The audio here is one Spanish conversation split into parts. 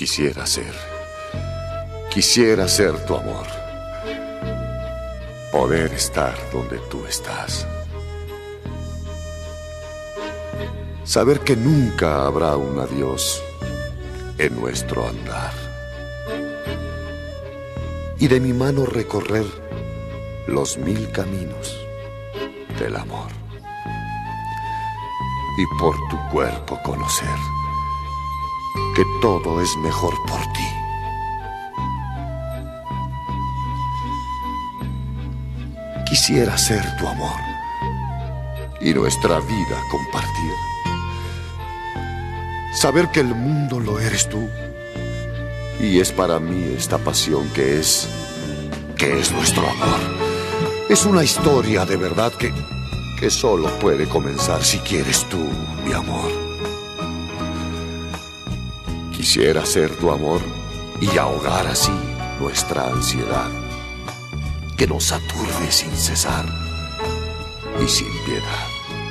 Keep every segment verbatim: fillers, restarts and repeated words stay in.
Quisiera ser, quisiera ser tu amor, poder estar donde tú estás, saber que nunca habrá un adiós en nuestro andar, y de mi mano recorrer los mil caminos del amor, y por tu cuerpo conocer que todo es mejor por ti. Quisiera ser tu amor y nuestra vida compartir, saber que el mundo lo eres tú, y es para mí esta pasión que es, que es nuestro amor. Es una historia de verdad que, que solo puede comenzar si quieres tú, mi amor. Quisiera ser tu amor y ahogar así nuestra ansiedad, que nos aturde sin cesar y sin piedad.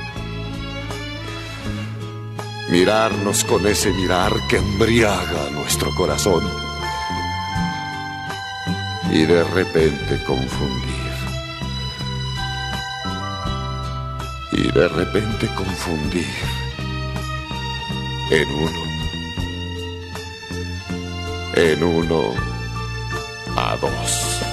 Mirarnos con ese mirar que embriaga nuestro corazón y de repente confundir, y de repente confundir en uno, en uno a dos.